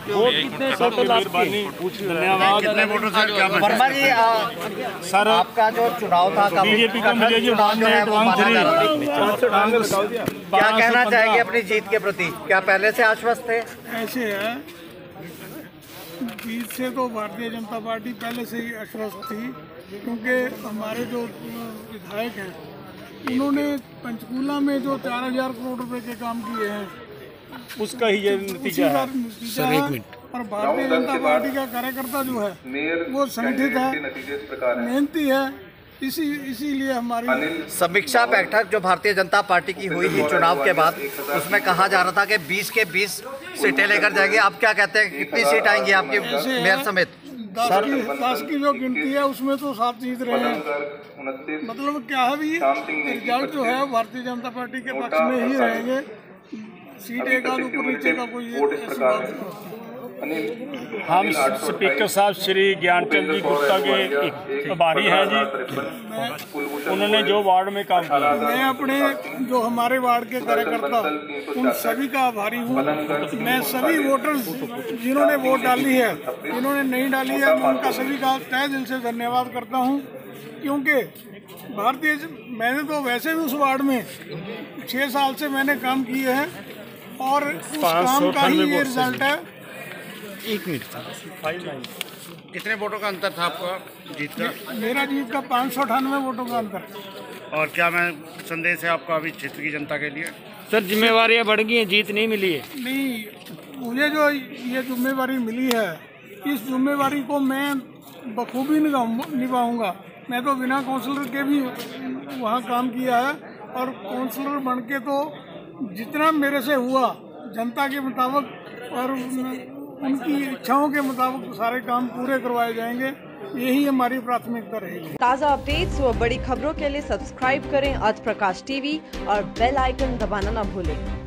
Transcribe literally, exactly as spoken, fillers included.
Vote कितने total आपके? धन्यवाद। कितने वोटों से क्या वर्मा जी सर आपका जो चुनाव था बीजेपी का मुझे जो क्या कहना चाहेंगे अपनी जीत के प्रति? क्या पहले से आश्वस्त थे? ऐसे है, जीत से तो भारतीय जनता पार्टी पहले से ही आश्वस्त थी, क्योंकि हमारे जो विधायक हैं उन्होंने पंचकूला में जो चार हजार करोड़ रुपए के काम किए हैं उसका ही ये नतीजा है। नतीजा है। और भारतीय जनता पार्टी का कार्यकर्ता जो है वो संगठित है, मेहनती है, इसी इसीलिए हमारी समीक्षा बैठक जो भारतीय जनता पार्टी की हुई थी चुनाव के बाद, उसमें कहा जा रहा था कि बीस के बीस सीटें लेकर जाएंगे। आप क्या कहते हैं, कितनी सीट आएंगी आपकी मेयर समेत? दस की दस की जो गिनती है उसमें तो सात जीत रहे हैं। मतलब क्या है भी रिजल्ट जो है भारतीय जनता पार्टी के पक्ष में ही रहेंगे। सीट एक आध ऊपर नीचे का कोई ऐसी बात नहीं। हम स्पीकर साहब श्री ज्ञानचंद जी गुप्ता के आभारी हैं जी, उन्होंने जो वार्ड में काम किया। मैं अपने जो हमारे वार्ड के कार्यकर्ता उन सभी का आभारी हूँ। मैं सभी वोटर्स जिन्होंने वोट डाली है, जिन्होंने नहीं डाली है, मैं उनका सभी का तहे दिल से धन्यवाद करता हूँ। क्योंकि भारतीय मैंने तो वैसे भी उस वार्ड में छः साल से मैंने काम किए हैं और उस काम का ही ये रिजल्ट है। एक मिनट, कितने वोटों का अंतर था आपका जीत का? मेरा जीत का पाँच सौ अठानवे वोटों का अंतर। और क्या मैं संदेश है आपका अभी क्षेत्र की जनता के लिए? सर जिम्मेवारियां बढ़ गई हैं, जीत नहीं मिली है। नहीं, मुझे जो ये जिम्मेवारी मिली है, इस जिम्मेवारी को मैं बखूबी निभाऊंगा। मैं तो बिना काउंसलर के भी वहाँ काम किया है और काउंसलर बन के तो जितना मेरे से हुआ जनता के मुताबिक और उनकी इच्छाओं के मुताबिक सारे काम पूरे करवाए जाएंगे। यही हमारी प्राथमिकता रहेगी। ताज़ा अपडेट्स व बड़ी खबरों के लिए सब्सक्राइब करें आज प्रकाश टीवी और बेल आइकन दबाना न भूलें।